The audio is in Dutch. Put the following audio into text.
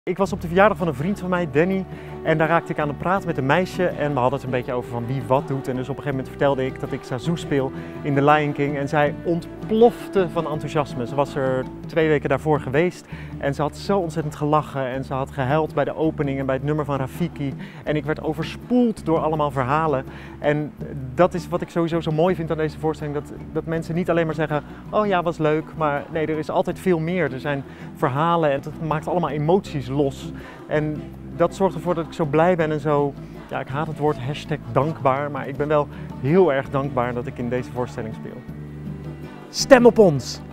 Ik was op de verjaardag van een vriend van mij, Danny, en daar raakte ik aan het praten met een meisje en we hadden het een beetje over van wie wat doet. En dus op een gegeven moment vertelde ik dat ik Zazu speel in The Lion King en zij ontplofte van enthousiasme. Ze was er 2 weken daarvoor geweest en ze had zo ontzettend gelachen en ze had gehuild bij de opening en bij het nummer van Rafiki. En ik werd overspoeld door allemaal verhalen. En dat is wat ik sowieso zo mooi vind aan deze voorstelling, dat mensen niet alleen maar zeggen, oh ja, was leuk, maar nee, er is altijd veel meer. Er zijn verhalen en het maakt allemaal emoties los. En dat zorgt ervoor dat ik zo blij ben en zo, ja, ik haat het woord #dankbaar, maar ik ben wel heel erg dankbaar dat ik in deze voorstelling speel. Stem op ons!